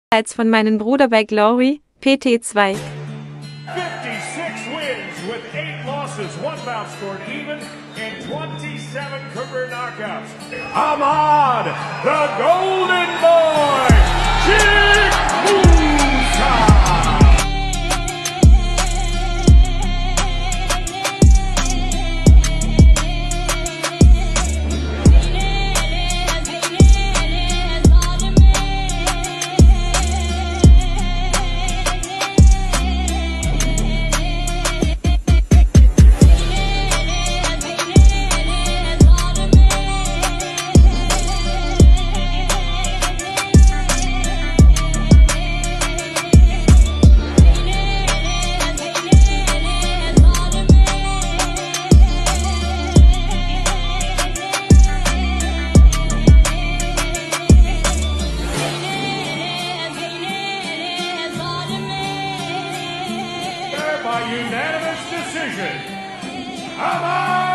als von meinem Bruder bei Glory, PT2. 56 wins with 8 losses, 1 bout scored even, and 27 career knockouts. Ahmad, the Golden Boy, Chikmusa. By unanimous decision, Ahmad